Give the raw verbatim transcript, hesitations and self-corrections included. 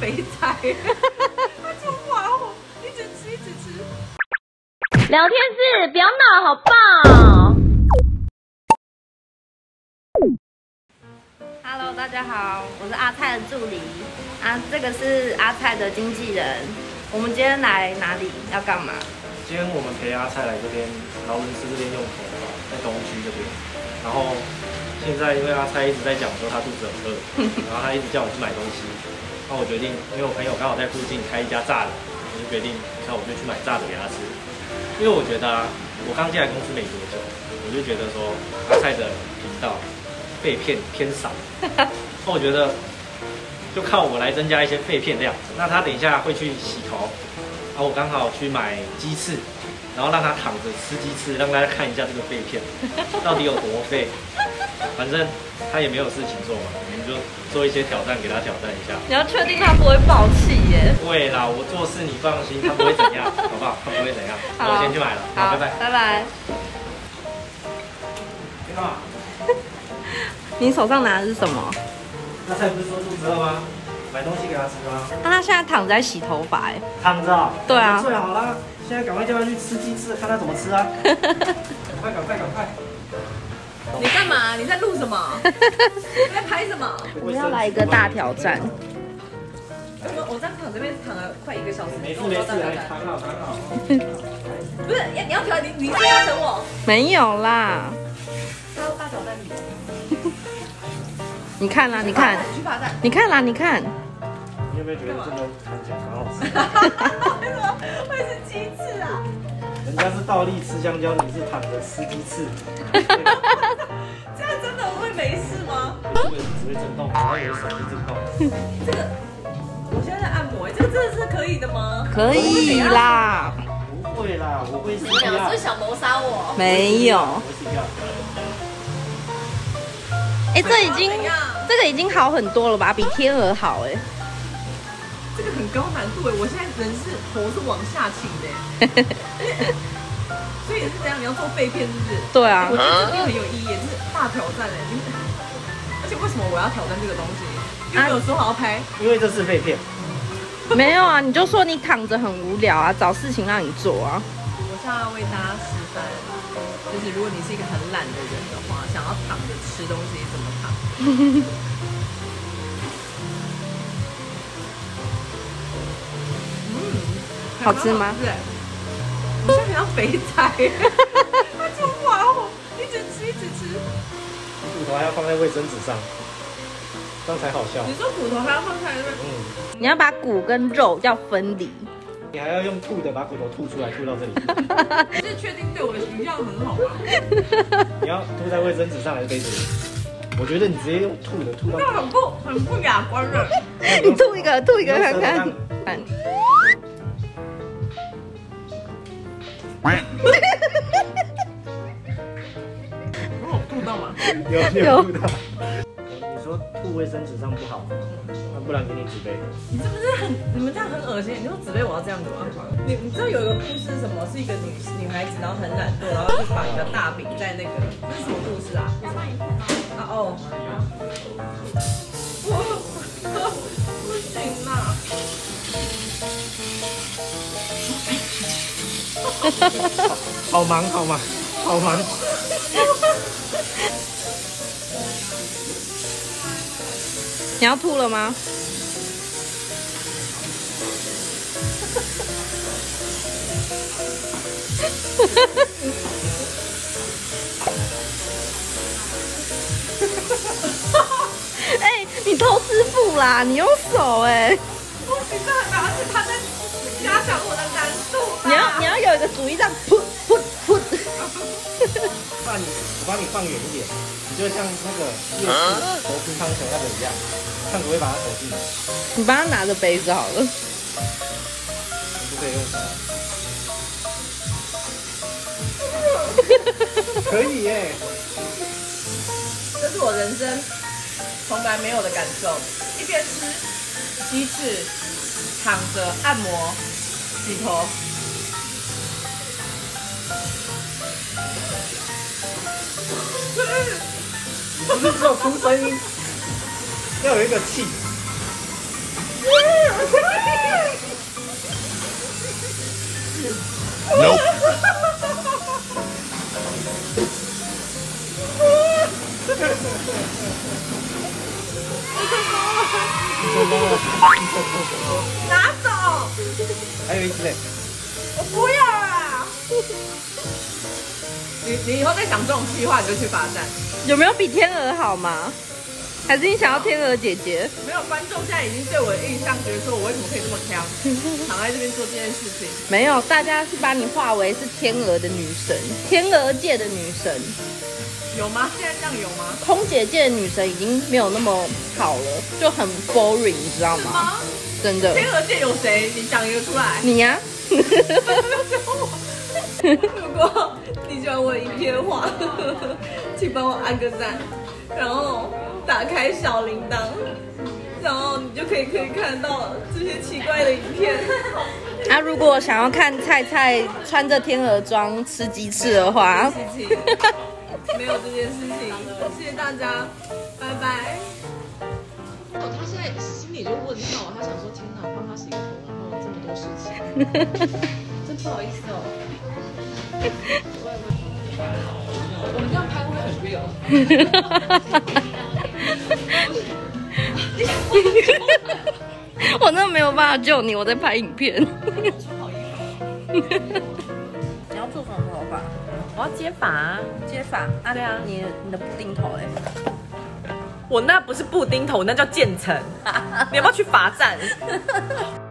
肥仔，他就玩我，一直吃一直吃。 聊天室不要闹，好棒！ Hello， 大家好，我是阿蔡的助理啊，这个是阿蔡的经纪人。我们今天来哪里？要干嘛？ 今天我们陪阿蔡来这边劳伦斯这边用头发，在东区这边。然后现在因为阿蔡一直在讲说他肚子很饿，然后他一直叫我去买东西。那我决定，因为我朋友刚好在附近开一家炸的，我就决定，那我就去买炸的给他吃。因为我觉得啊，我刚进来公司没多久，我就觉得说阿蔡的频道废片偏少，那我觉得就靠我来增加一些废片量。那他等一下会去洗头，然后我刚好去买鸡翅，然后让他躺着吃鸡翅，让大家看一下这个废片到底有多废。反正他也没有事情做嘛，我们就做一些挑战给他挑战一下。 你要确定他不会爆气耶？ 不会啦，我做事你放心，他不会怎样，好不好？他不会怎样。那我先去买了，好，拜拜， 拜拜。 你干嘛？ 你手上拿的是什么？ 阿蔡不是说肚子饿吗？买东西给他吃吗？ 那他现在躺着在洗头发哎。 躺着、喔？ 对啊。 最好啦，现在赶快叫他去吃鸡翅，看他怎么吃啊！赶快，赶快，赶快！ 你干嘛？你在录什么？你在拍什么？ 我们要来一个大挑战。 我我在躺这边躺了快一个小时， 没事没事，来躺好躺好。 不是，你要挑你你是要等我？ 没有啦。 他大挑战你。 你看啦，你看， 去罚站。 你看啦，你看。 你有没有觉得这个看起来蛮好吃？ 为什么会是鸡翅啊？ 人家是倒立吃香蕉，你是躺着吃鸡翅。 这样真的会没事吗？ 这个只会震动，然后有手会震动。 这个，我现在在按摩，这个真的是可以的吗？ 可以啦。 不会啦，我会 C P R。 你们俩是想谋杀我？ 没有。哎，这已经，这个已经好很多了吧？比天鹅好哎。 这个很高难度哎，我现在人是头是往下倾的。所以是这样，你要做废片是不是？ 对啊。 我觉得这个很有意义，这是大挑战哎。而且为什么我要挑战这个东西？又没有说好要拍。 因为这是废片。 没有啊，你就说你躺着很无聊啊，找事情让你做啊。 我现在要为大家示范，就是如果你是一个很懒的人的话，想要躺着吃东西怎么躺？嗯， 好吃吗？ 对，我现在像肥仔，他就玩我，一直吃一直吃。 骨头还要放在卫生纸上，这样才好笑。 你说骨头还要放在那边？ 嗯。 你要把骨跟肉要分离。 你还要用吐的把骨头吐出来，吐到这里。 你是确定对我的形象很好吗？ 你要吐在卫生纸上还是杯子里？我觉得你直接用吐的吐到。 那很不很不雅观了。 你吐一个，吐一个看看。看。 我有吐到吗？ 有有吐到。你说吐卫生纸上不好，那不然给你纸杯。 你是不是很你们这样很恶心？你说纸杯我要这样子吗？你你知道有一个故事是什么？是一个女女孩子，然后很懒惰，然后就把一个大饼在那个这是什么故事啊？啊哦，我不行啦。 好忙好忙好忙。 你要吐了吗？哎，你偷师傅啦！你用手哎。 不行，这很难，而且他在加强我的难度。 你要你要有一个主意，这样噗噗噗。 那你我帮你放远一点，你就像那个夜市投乒乓球那个一样，看可不可以把它投进来。 你帮他拿着杯子好了。 你不可以用手。可以耶！ 这是我人生从来没有的感受，一边吃鸡翅，躺着按摩、洗头。 不是只有出声音，要有一个气。 拿走！ 还有一只嘞。 我不要啦！你你以后再想这种计划，你就去罚站。 有没有比天鹅好吗？还是你想要天鹅姐姐？ 没有，观众现在已经对我的印象觉得说我为什么可以这么强，躺在这边做这件事情。 没有，大家是把你化为是天鹅的女神，天鹅界的女神。 有吗？现在这样有吗？ 空姐界的女神已经没有那么好了，就很 boring， 你知道吗？ 吗？ 真的。 天鹅界有谁？你讲一个出来。 你呀、啊。 如果你喜欢我的影片的话，请帮我按个赞，然后打开小铃铛，然后你就可以可以看到这些奇怪的影片。 啊，如果想要看菜菜穿着天鹅装吃鸡翅的话， 事情没有这件事情，谢谢大家，拜拜。哦，他现在心里就问号，他想说：天哪，帮他洗个头，然后这么多事情，真不好意思哦。我们这样拍会很 real。 我真的没有办法救你，我在拍影片。 你要做什么头发？我要接发、啊， 接发啊？对啊，你你的布丁头嘞？ 我那不是布丁头，那叫渐层。你要不要去罚站？